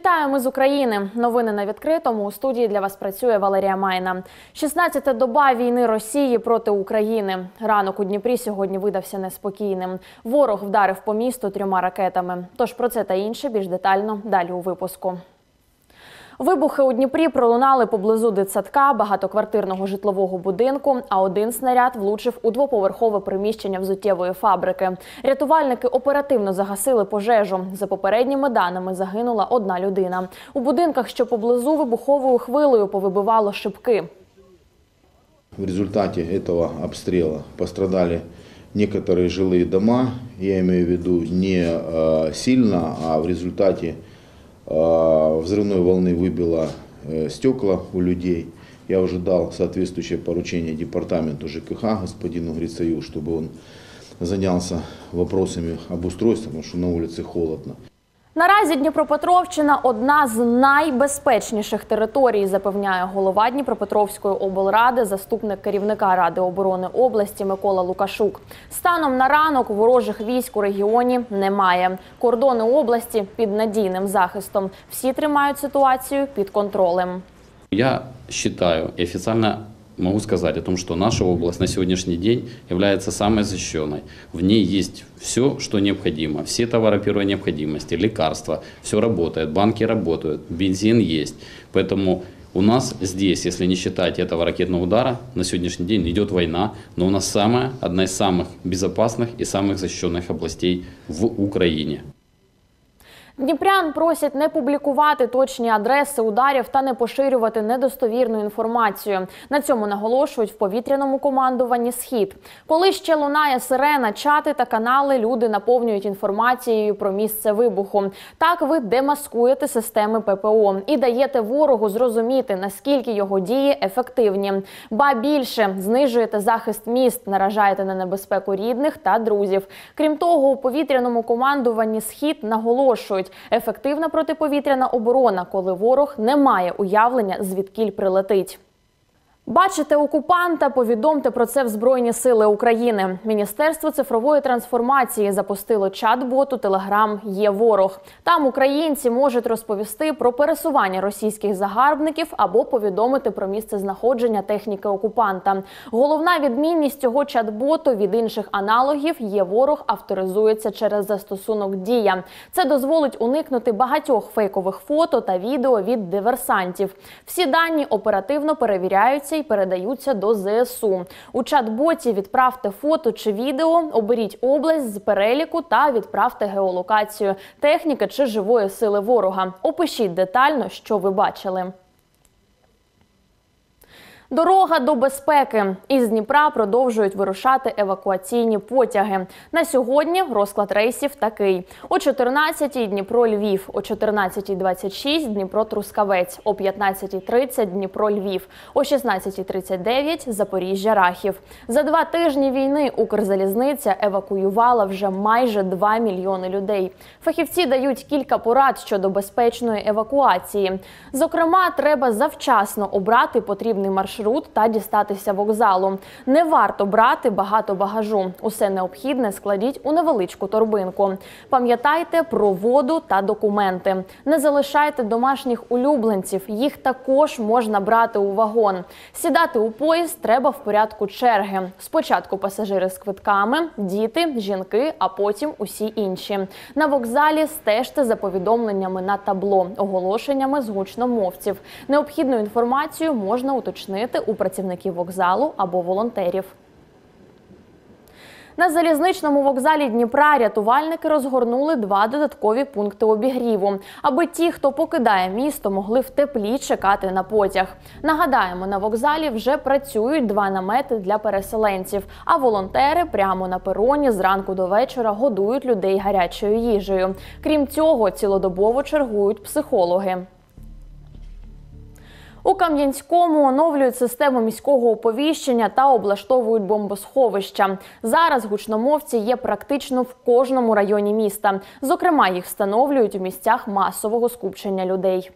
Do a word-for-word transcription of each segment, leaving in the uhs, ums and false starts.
Вітаю, ми з України. Новини на відкритому. У студії для вас працює Валерія Майна. шістнадцята доба війни Росії проти України. Ранок у Дніпрі сьогодні видався неспокійним. Ворог вдарив по місту трьома ракетами. Тож про це та інше більш детально далі у випуску. Вибухи у Дніпрі пролунали поблизу дитсадка, багатоквартирного житлового будинку, а один снаряд влучив у двоповерхове приміщення взуттєвої фабрики. Рятувальники оперативно загасили пожежу. За попередніми даними, загинула одна людина. У будинках, що поблизу, вибуховою хвилею повибивало шибки. В результате этого обстрела пострадали некоторые жилые дома. Я имею в виду не сильно, а в результате взрывной волны выбило стекла у людей. Я уже дал соответствующее поручение департаменту ЖКХ господину Грицаю, чтобы он занялся вопросами обустройства, потому что на улице холодно. Наразі Дніпропетровщина – одна з найбезпечніших територій, запевняє голова Дніпропетровської облради, заступник керівника Ради оборони області Микола Лукашук. Станом на ранок ворожих військ у регіоні немає. Кордони області під надійним захистом. Всі тримають ситуацію під контролем. Я считаю и официально могу сказать о том, что наша область на сегодняшний день является самой защищенной. В ней есть все, что необходимо. Все товары первой необходимости, лекарства, все работает, банки работают, бензин есть. Поэтому у нас здесь, если не считать этого ракетного удара, на сегодняшний день идет война, но у нас самая, одна из самых безопасных и самых защищенных областей в Украине. Дніпрян просять не публікувати точні адреси ударів та не поширювати недостовірну інформацію. На цьому наголошують в повітряному командуванні «Схід». Коли ще лунає сирена, чати та канали люди наповнюють інформацією про місце вибуху. Так ви демаскуєте системи ППО і даєте ворогу зрозуміти, наскільки його дії ефективні. Ба більше, знижуєте захист міст, наражаєте на небезпеку рідних та друзів. Крім того, у повітряному командуванні «Схід» наголошують, ефективна протиповітряна оборона, коли ворог не має уявлення, звідкіль прилетить. Бачите окупанта? Повідомте про це в Збройні сили України. Міністерство цифрової трансформації запустило чат-бот у Телеграм «Є ворог». Там українці можуть розповісти про пересування російських загарбників або повідомити про місце знаходження техніки окупанта. Головна відмінність цього чат-боту від інших аналогів – «Є ворог» авторизується через застосунок «Дія». Це дозволить уникнути багатьох фейкових фото та відео від диверсантів. Всі дані оперативно перевіряються і передаються до ЗСУ. У чат-боті відправте фото чи відео, оберіть область з переліку та відправте геолокацію техніки чи живої сили ворога. Опишіть детально, що ви бачили. Дорога до безпеки. Із Дніпра продовжують вирушати евакуаційні потяги. На сьогодні розклад рейсів такий. О чотирнадцятій – Дніпро-Львів, о чотирнадцятій двадцять шість – Дніпро-Трускавець, о п'ятнадцятій тридцять – Дніпро-Львів, о шістнадцятій тридцять дев'ять – Запоріжжя-Рахів. За два тижні війни Укрзалізниця евакуювала вже майже два мільйони людей. Фахівці дають кілька порад щодо безпечної евакуації. Зокрема, треба завчасно обрати потрібний маршрут та дістатися вокзалу. Не варто брати багато багажу. Усе необхідне складіть у невеличку торбинку. Пам'ятайте про воду та документи. Не залишайте домашніх улюбленців. Їх також можна брати у вагон. Сідати у поїзд треба в порядку черги. Спочатку пасажири з квитками, діти, жінки, а потім усі інші. На вокзалі стежте за повідомленнями на табло, оголошеннями з гучномовців. Необхідну інформацію можна уточнити у працівників вокзалу або волонтерів. На залізничному вокзалі Дніпра рятувальники розгорнули два додаткові пункти обігріву, аби ті, хто покидає місто, могли в теплі чекати на потяг. Нагадаємо, на вокзалі вже працюють два намети для переселенців, а волонтери прямо на пероні зранку до вечора годують людей гарячою їжею. Крім цього, цілодобово чергують психологи. У Кам'янському оновлюють систему міського оповіщення та облаштовують бомбосховища. Зараз гучномовці є практично в кожному районі міста. Зокрема, їх встановлюють у місцях масового скупчення людей.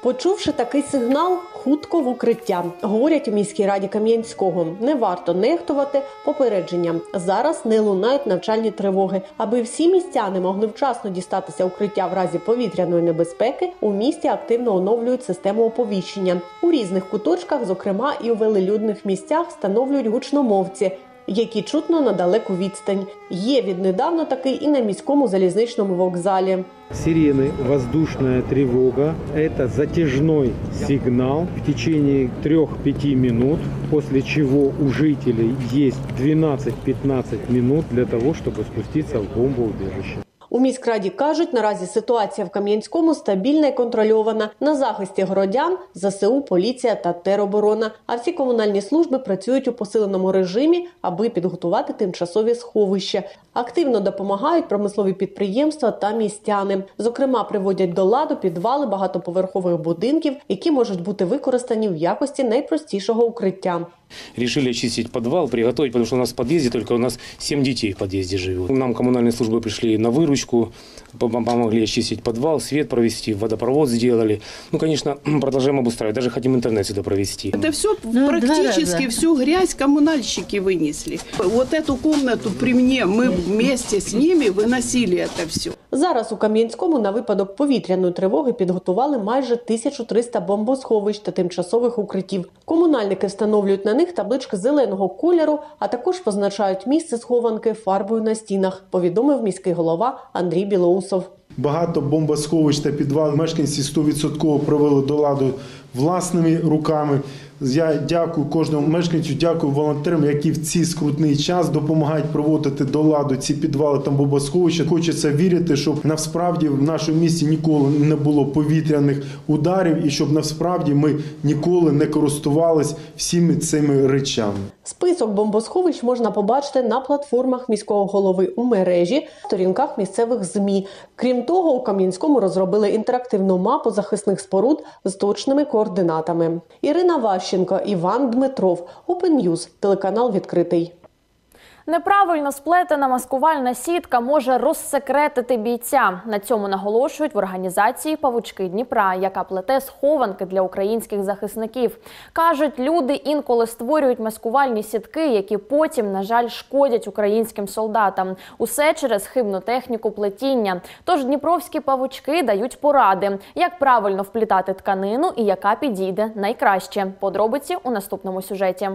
Почувши такий сигнал, хутко в укриття. Говорять у міській раді Кам'янського. Не варто нехтувати попередженням. Зараз не лунають навчальні тривоги. Аби всі містяни могли вчасно дістатися укриття в разі повітряної небезпеки, у місті активно оновлюють систему оповіщення. У різних куточках, зокрема і у велелюдних місцях, встановлюють гучномовці, які чутно на далеку відстань. Є віднедавна такий і на міському залізничному вокзалі. Сирены, воздушная тревога – это затяжной сигнал в течение трёх-пяти минут, после чего у жителей есть двенадцать-пятнадцать минут для того, чтобы спуститься в бомбоубежище. У міськраді кажуть, наразі ситуація в Кам'янському стабільна і контрольована. На захисті городян – ЗСУ, поліція та тероборона. А всі комунальні служби працюють у посиленому режимі, аби підготувати тимчасові сховища. Активно допомагають промислові підприємства та містяни. Зокрема, приводять до ладу підвали багатоповерхових будинків, які можуть бути використані в якості найпростішого укриття. Решили очистить подвал, приготовить, потому что у нас в подъезде только у нас семь детей в подъезде живут. Нам коммунальные службы пришли на выручку, помогли очистить подвал, свет провести, водопровод сделали. Ну, конечно, продолжаем обустраивать, даже хотим интернет сюда провести. Это все практически всю грязь коммунальщики вынесли. Вот эту комнату при мне мы вместе с ними выносили это все. Зараз у Кам'янському на випадок повітряної тривоги підготували майже тисячу триста бомбосховищ та тимчасових укриттів. Комунальники встановлюють на них таблички зеленого кольору, а також позначають місце схованки фарбою на стінах, повідомив міський голова Андрій Білоусов. Багато бомбосховищ та підвал мешканці сто відсотків привели до ладу власними руками. Я дякую кожному мешканцю, дякую волонтерам, які в цей скрутний час допомагають проводити до ладу ці підвали та бомбосховища. Хочеться вірити, щоб насправді в нашому місті ніколи не було повітряних ударів і щоб насправді ми ніколи не користувалися всіми цими речами. Список бомбосховищ можна побачити на платформах міського голови у мережі, сторінках місцевих ЗМІ. Крім того, у Кам'янському розробили інтерактивну мапу захисних споруд з точними координатами. Ірина Ващенко, Іван Дмитров, Open News, телеканал «Відкритий». Неправильно сплетена маскувальна сітка може розсекретити бійця. На цьому наголошують в організації «Павучки Дніпра», яка плете схованки для українських захисників. Кажуть, люди інколи створюють маскувальні сітки, які потім, на жаль, шкодять українським солдатам. Усе через хибну техніку плетіння. Тож дніпровські павучки дають поради, як правильно вплітати тканину і яка підійде найкраще. Подробиці у наступному сюжеті.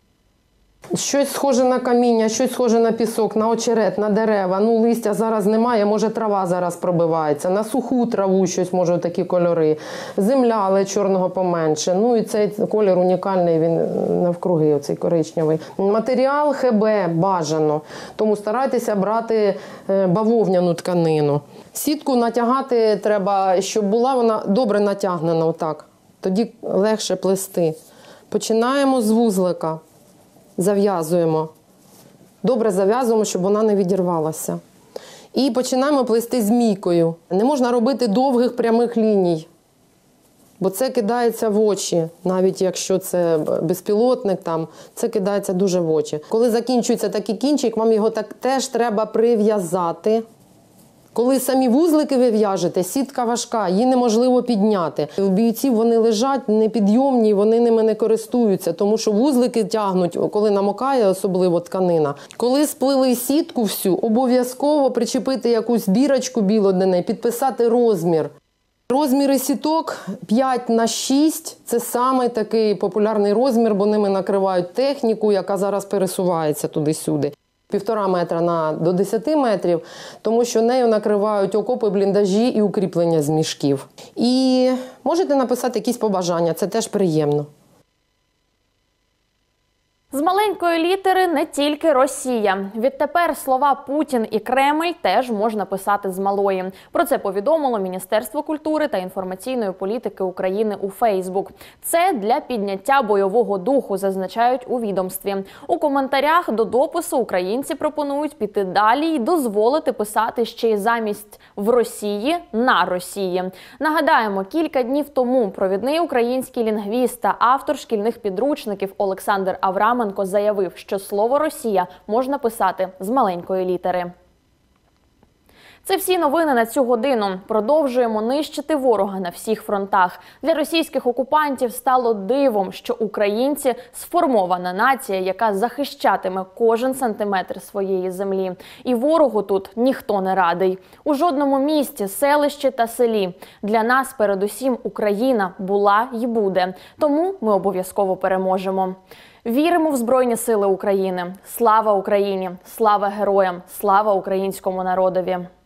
Щось схоже на каміння, щось схоже на пісок, на очерет, на дерева. Ну, листя зараз немає, може трава зараз пробивається. На суху траву щось, може, такі кольори. Земля, але чорного поменше. Ну, і цей колір унікальний, він навкруги, оцей коричневий. Матеріал ХБ бажано, тому старайтеся брати бавовняну тканину. Сітку натягати треба, щоб була вона добре натягнена, отак. Тоді легше плести. Починаємо з вузлика. Зав'язуємо. Добре зав'язуємо, щоб вона не відірвалася. І починаємо плести змійкою. Не можна робити довгих прямих ліній, бо це кидається в очі. Навіть якщо це безпілотник, там, це кидається дуже в очі. Коли закінчується такий кінчик, вам його так теж треба прив'язати. Коли самі вузлики ви в'яжете, сітка важка, її неможливо підняти. У бійців вони лежать непідйомні, вони ними не користуються, тому що вузлики тягнуть, коли намокає особливо тканина. Коли сплили сітку всю, обов'язково причепити якусь бірочку білу до неї, підписати розмір. Розміри сіток п'ять на шість – це самий такий популярний розмір, бо ними накривають техніку, яка зараз пересувається туди-сюди. Півтора метра на до десяти метрів, тому що нею накривають окопи, бліндажі і укріплення з мішків. І можете написати якісь побажання, це теж приємно. З маленької літери не тільки Росія. Відтепер слова «Путін» і «Кремль» теж можна писати з малої. Про це повідомило Міністерство культури та інформаційної політики України у Фейсбук. Це для підняття бойового духу, зазначають у відомстві. У коментарях до допису українці пропонують піти далі і дозволити писати ще й замість «в Росії» «на Росії». Нагадаємо, кілька днів тому провідний український лінгвіст та автор шкільних підручників Олександр Авраменко заявив, що слово «Росія» можна писати з маленької літери. Це всі новини на цю годину. Продовжуємо нищити ворога на всіх фронтах. Для російських окупантів стало дивом, що українці – сформована нація, яка захищатиме кожен сантиметр своєї землі. І ворогу тут ніхто не радий. У жодному місті, селищі та селі. Для нас передусім Україна була і буде. Тому ми обов'язково переможемо. Віримо в Збройні Сили України. Слава Україні! Слава героям! Слава українському народові!